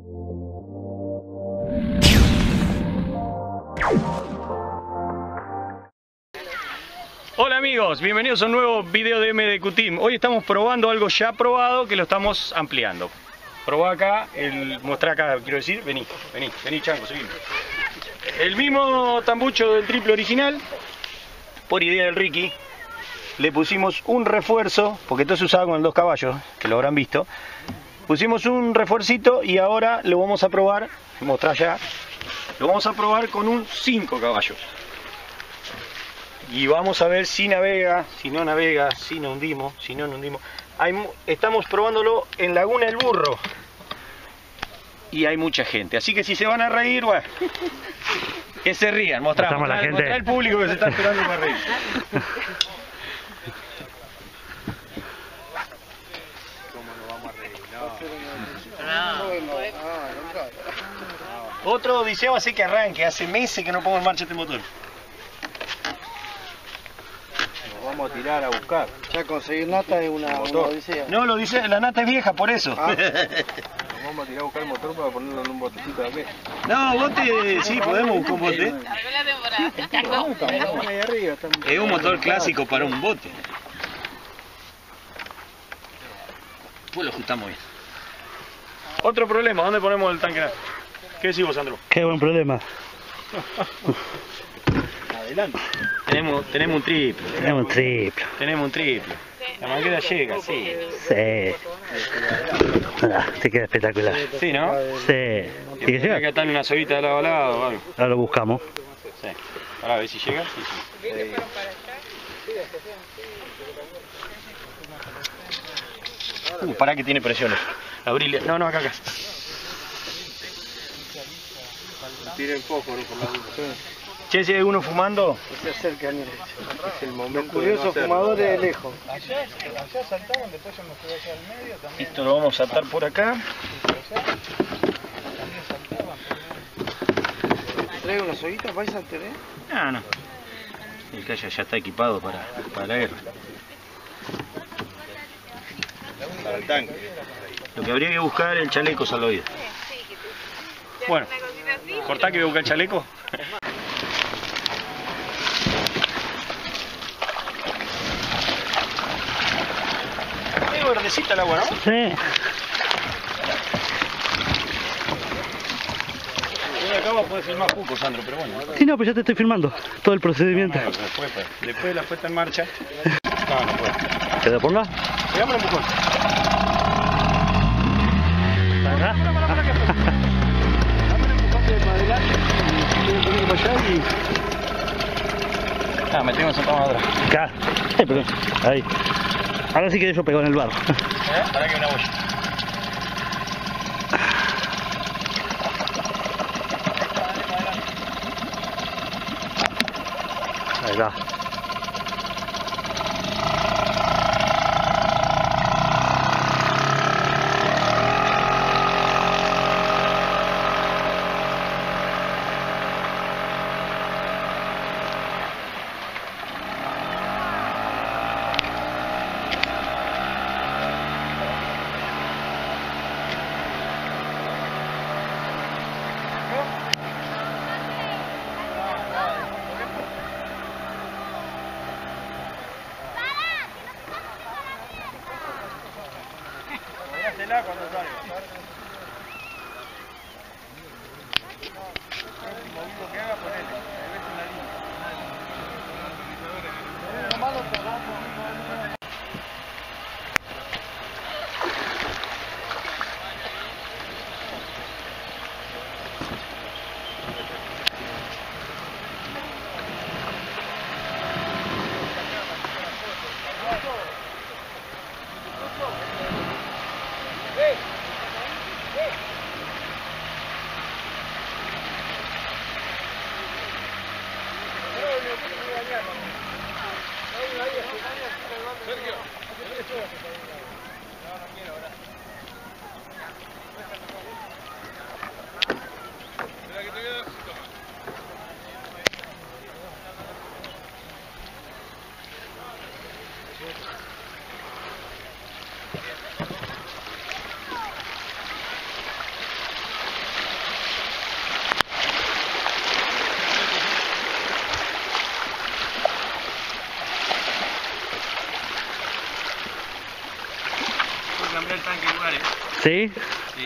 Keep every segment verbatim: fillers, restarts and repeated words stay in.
Hola amigos, bienvenidos a un nuevo video de M D Q Team. Hoy estamos probando algo ya probado que lo estamos ampliando. Probá acá, el, mostrá acá, quiero decir, vení, vení, vení Chango, seguime. El mismo tambucho del triple original, por idea del Ricky, le pusimos un refuerzo, porque esto se usaba con el dos caballos, que lo habrán visto. Pusimos un refuercito y ahora lo vamos a probar, mostrá ya, lo vamos a probar con un cinco caballos. Y vamos a ver si navega, si no navega, si no hundimos, si no hundimos. Hay, estamos probándolo en Laguna El Burro. Y hay mucha gente. Así que si se van a reír, bueno, que se rían. Mostrá, mostrá, mostrá, mostrá al público que se está esperando para reír. ¿Cómo nos vamos a reír? No. Otro odiseo hace que arranque. Hace meses que no pongo en marcha este motor. Vamos a tirar a buscar. Ya conseguir nata es una, una odisea. No, lo dice, la nata es vieja, por eso. Ah. Vamos a tirar a buscar el motor para ponerlo en un botecito de aquí. No, bote, sí, podemos buscar un bote. Es un motor clásico para un bote. Pues lo ajustamos bien. Otro problema, ¿dónde ponemos el tanque? ¿Qué decís vos, Sandro? Qué buen problema. Adelante. Tenemos, tenemos un triple. Tenemos un triple. Tenemos un triple. La manguera llega, sí. Sí. Ah, te queda espectacular. Sí, ¿no? Sí. ¿Tiene que llegar? Hay que atarle una soguita de lado a lado o algo. Ahora lo buscamos. Sí. Ahora a ver si llega. Sí, sí. Uh, pará que tiene presiones. Abrile. No, no, acá, acá. Tira el foco, ¿no? Por la duda. Che, si hay uno fumando. Se acerca, mire. Es el momento. Curioso fumador de lejos. Allá, allá saltaban, después yo me fui allá al medio también. Esto lo vamos a atar por acá. ¿Trae una soguita para esa tele? Ah, no. El Calla ya está equipado para, para la guerra. Para el tanque. Lo que habría que buscar es el chaleco salvavidas. Bueno, cortá que voy a buscar el chaleco. Es verdecita el agua, ¿no? Sí. Acá va a poder filmar poco, Sandro, pero bueno. Sí, no, pero ya te estoy filmando todo el procedimiento. No, no, después, después de la puesta en marcha. No, no puedo. ¿Te lo ponga? Pegame un empujón. ¿Acá? Dame un empujón de para adelante. Tengo que ir para allá y... Ah, me tengo sentado atrás. Acá. Eh, pero... Ahí. Ahora sí que yo pego en el barro. ¿Eh? Para que una boya. Ahí va. ¿Sí? Sí.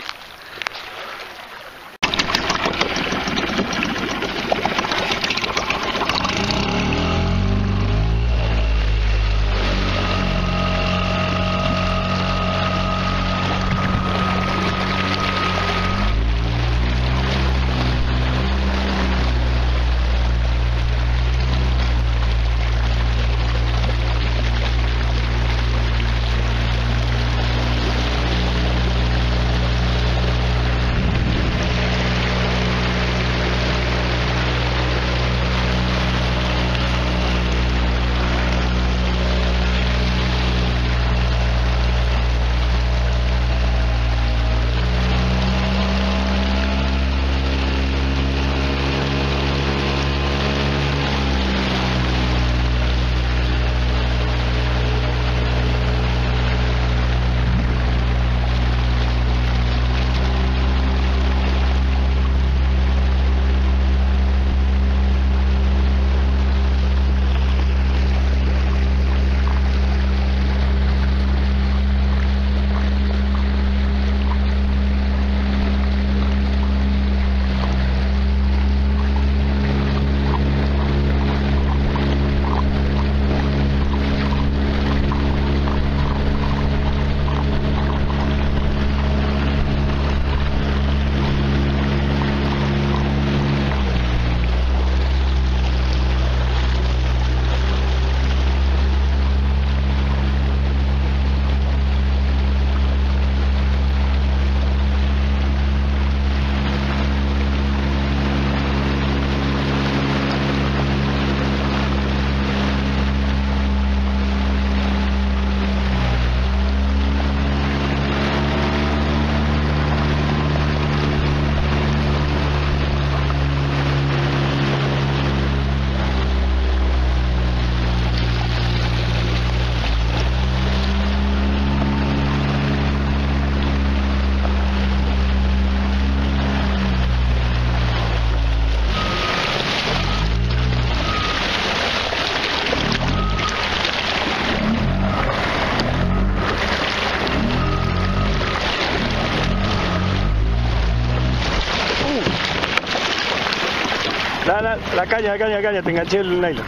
La, la, la caña, la caña, la caña, te enganché el nylon.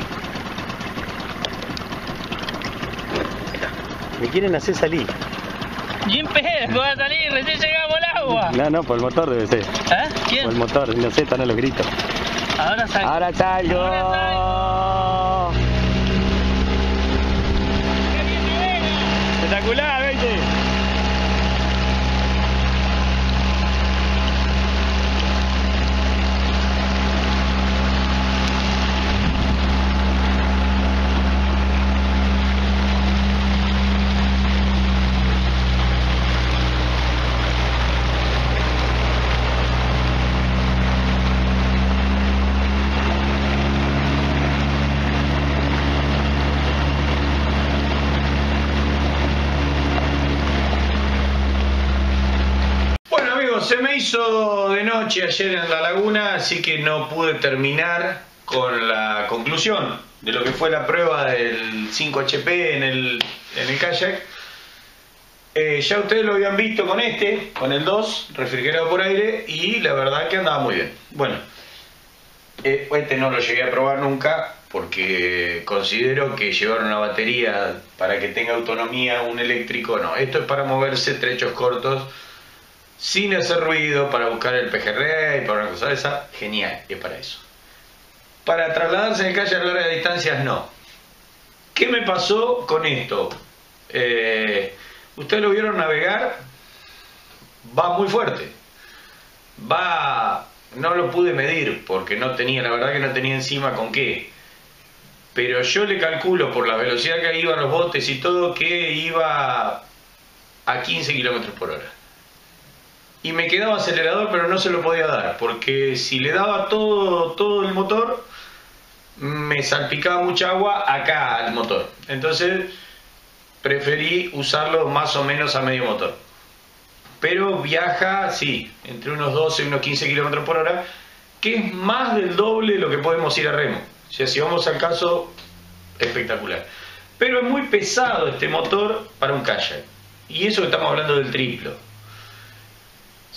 Me quieren hacer salir. Jim Pérez, va a salir, recién llegamos al agua. No, no, por el motor debe ser. ¿Eh? ¿Quién? Por el motor, no sé, están a los gritos. Ahora salgo. Ahora salgo. Ahora salgo. ¡Qué bien me venga! Espectacular, veinte. Se me hizo de noche ayer en la laguna, así que no pude terminar con la conclusión de lo que fue la prueba del cinco H P en el, en el kayak. Eh, ya ustedes lo habían visto con este, con el dos, refrigerado por aire, y la verdad que andaba muy bien. Bueno, eh, este no lo llegué a probar nunca, porque considero que llevar una batería para que tenga autonomía un eléctrico, no. Esto es para moverse trechos cortos, sin hacer ruido, para buscar el pejerrey, para una cosa de esa, genial, es para eso. Para trasladarse en el kayak a largas distancias, no. ¿Qué me pasó con esto? Eh, Ustedes lo vieron navegar, va muy fuerte. Va, no lo pude medir porque no tenía, la verdad que no tenía encima con qué. Pero yo le calculo por la velocidad que iban los botes y todo que iba a quince kilómetros por hora. Y me quedaba acelerador, pero no se lo podía dar, porque si le daba todo, todo el motor, me salpicaba mucha agua acá al motor. Entonces preferí usarlo más o menos a medio motor. Pero viaja, sí, entre unos doce y unos quince kilómetros por hora, que es más del doble de lo que podemos ir a remo. O sea, si vamos al caso, espectacular. Pero es muy pesado este motor para un kayak. Y eso que estamos hablando del triplo.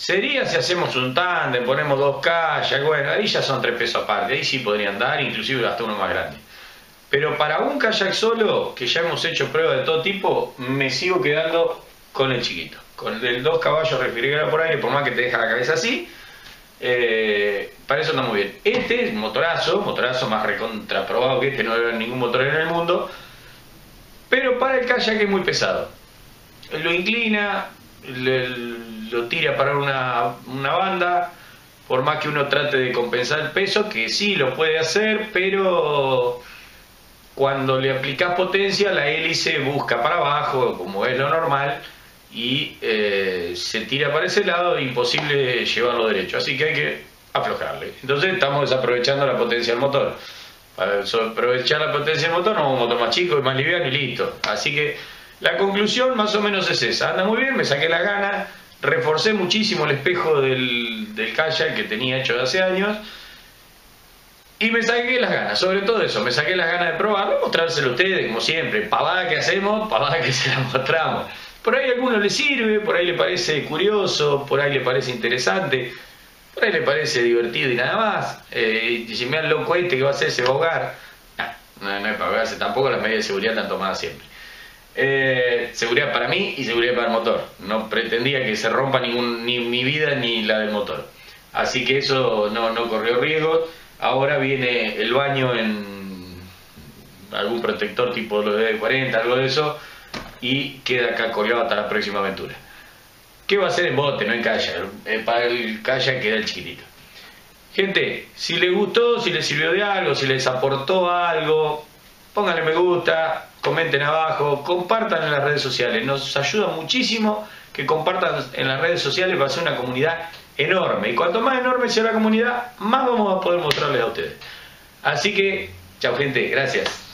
Sería si hacemos un tándem, ponemos dos kayak, bueno, ahí ya son tres pesos aparte, ahí sí podrían dar, inclusive hasta uno más grande. Pero para un kayak solo, que ya hemos hecho pruebas de todo tipo, me sigo quedando con el chiquito. Con el dos caballos refrigerado por aire, por más que te deja la cabeza así, eh, para eso está muy bien. Este es motorazo, motorazo más recontraprobado que este, no debe haber ningún motor en el mundo, pero para el kayak es muy pesado. Lo inclina, le, lo tira para una, una banda, por más que uno trate de compensar el peso, que sí lo puede hacer, pero cuando le aplicas potencia, la hélice busca para abajo, como es lo normal, y eh, se tira para ese lado, e imposible llevarlo derecho, así que hay que aflojarle. Entonces estamos desaprovechando la potencia del motor. Para aprovechar la potencia del motor, no, un motor más chico y más liviano y listo. Así que la conclusión más o menos es esa. Anda muy bien, me saqué las ganas, reforcé muchísimo el espejo del, del kayak que tenía hecho de hace años, y me saqué las ganas, sobre todo eso, me saqué las ganas de probarlo, mostrárselo a ustedes, como siempre, pavada que hacemos, pavada que se la mostramos. Por ahí a alguno le sirve, por ahí le parece curioso, por ahí le parece interesante, por ahí le parece divertido y nada más. Eh, y si me dan loco este que va a hacer, se va a ahogar. Nah, no, no es para ahogarse tampoco, las medidas de seguridad están tomadas siempre. Eh, seguridad para mí y seguridad para el motor. No pretendía que se rompa ningún, ni mi vida ni la del motor. Así que eso no, no corrió riesgo. Ahora viene el baño en algún protector tipo lo de cuarenta, algo de eso, y queda acá colgado hasta la próxima aventura. ¿Qué va a hacer en bote, no en kayak? Eh, para el kayak queda el chiquitito. Gente, si les gustó, si les sirvió de algo, si les aportó algo, pónganle me gusta, comenten abajo, compartan en las redes sociales. Nos ayuda muchísimo que compartan en las redes sociales, va a ser una comunidad enorme. Y cuanto más enorme sea la comunidad, más vamos a poder mostrarles a ustedes. Así que, chao gente, gracias.